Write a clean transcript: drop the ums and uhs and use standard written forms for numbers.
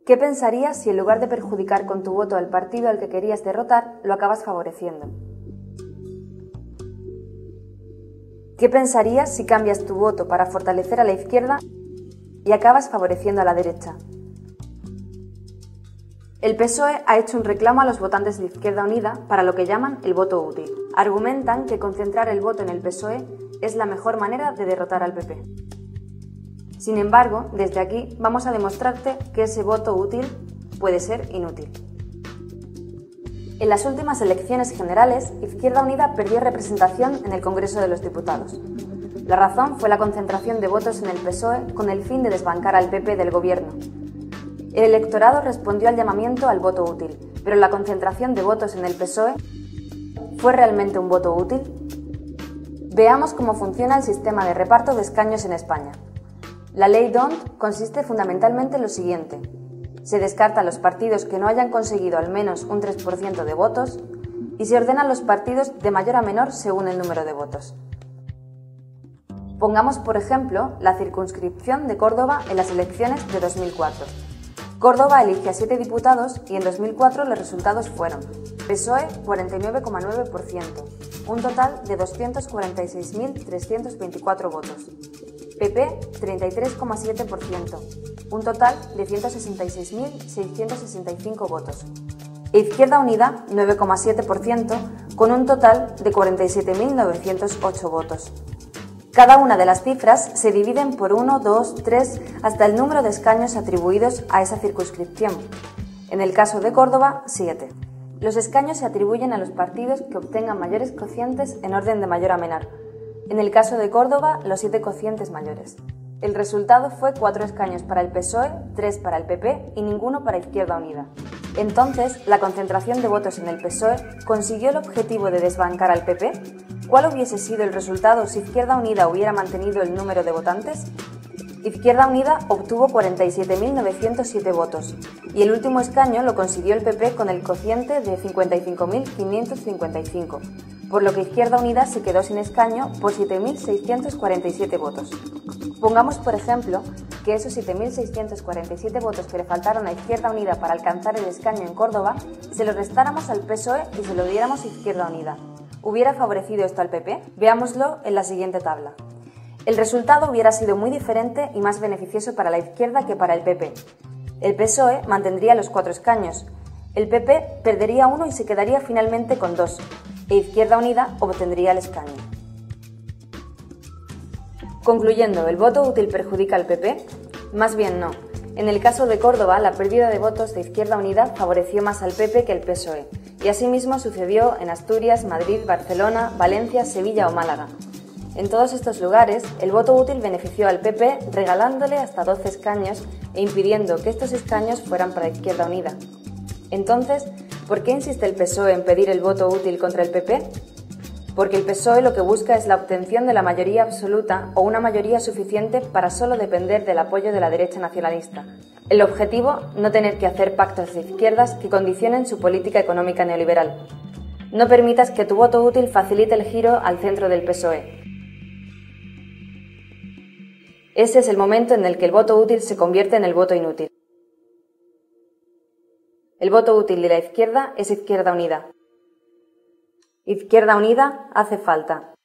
¿Qué pensarías si en lugar de perjudicar con tu voto al partido al que querías derrotar, lo acabas favoreciendo? ¿Qué pensarías si cambias tu voto para fortalecer a la izquierda y acabas favoreciendo a la derecha? El PSOE ha hecho un reclamo a los votantes de Izquierda Unida para lo que llaman el voto útil. Argumentan que concentrar el voto en el PSOE es la mejor manera de derrotar al PP. Sin embargo, desde aquí vamos a demostrarte que ese voto útil puede ser inútil. En las últimas elecciones generales, Izquierda Unida perdió representación en el Congreso de los Diputados. La razón fue la concentración de votos en el PSOE con el fin de desbancar al PP del gobierno. El electorado respondió al llamamiento al voto útil, pero la concentración de votos en el PSOE ¿fue realmente un voto útil? Veamos cómo funciona el sistema de reparto de escaños en España. La ley D'Hondt consiste fundamentalmente en lo siguiente. Se descartan los partidos que no hayan conseguido al menos un 3% de votos y se ordenan los partidos de mayor a menor según el número de votos. Pongamos, por ejemplo, la circunscripción de Córdoba en las elecciones de 2004. Córdoba elige a 7 diputados y en 2004 los resultados fueron PSOE 49,9%, un total de 246.324 votos. PP 33,7%, un total de 166.665 votos. E Izquierda Unida 9,7%, con un total de 47.908 votos. Cada una de las cifras se dividen por 1, 2, 3 hasta el número de escaños atribuidos a esa circunscripción. En el caso de Córdoba, 7. Los escaños se atribuyen a los partidos que obtengan mayores cocientes en orden de mayor a menor. En el caso de Córdoba, los 7 cocientes mayores. El resultado fue 4 escaños para el PSOE, 3 para el PP y ninguno para Izquierda Unida. Entonces, ¿la concentración de votos en el PSOE consiguió el objetivo de desbancar al PP? ¿Cuál hubiese sido el resultado si Izquierda Unida hubiera mantenido el número de votantes? Izquierda Unida obtuvo 47.907 votos y el último escaño lo consiguió el PP con el cociente de 55.555, por lo que Izquierda Unida se quedó sin escaño por 7.647 votos. Pongamos, por ejemplo, que esos 7.647 votos que le faltaron a Izquierda Unida para alcanzar el escaño en Córdoba se los restáramos al PSOE y se lo diéramos a Izquierda Unida. ¿Hubiera favorecido esto al PP? Veámoslo en la siguiente tabla. El resultado hubiera sido muy diferente y más beneficioso para la izquierda que para el PP. El PSOE mantendría los 4 escaños, el PP perdería 1 y se quedaría finalmente con 2, e Izquierda Unida obtendría el escaño. Concluyendo, ¿el voto útil perjudica al PP? Más bien no. En el caso de Córdoba, la pérdida de votos de Izquierda Unida favoreció más al PP que al PSOE, y asimismo sucedió en Asturias, Madrid, Barcelona, Valencia, Sevilla o Málaga. En todos estos lugares, el voto útil benefició al PP regalándole hasta 12 escaños e impidiendo que estos escaños fueran para Izquierda Unida. Entonces, ¿por qué insiste el PSOE en pedir el voto útil contra el PP? Porque el PSOE lo que busca es la obtención de la mayoría absoluta o una mayoría suficiente para solo depender del apoyo de la derecha nacionalista. El objetivo, no tener que hacer pactos de izquierdas que condicionen su política económica neoliberal. No permitas que tu voto útil facilite el giro al centro del PSOE. Ese es el momento en el que el voto útil se convierte en el voto inútil. El voto útil de la izquierda es Izquierda Unida. Izquierda Unida hace falta.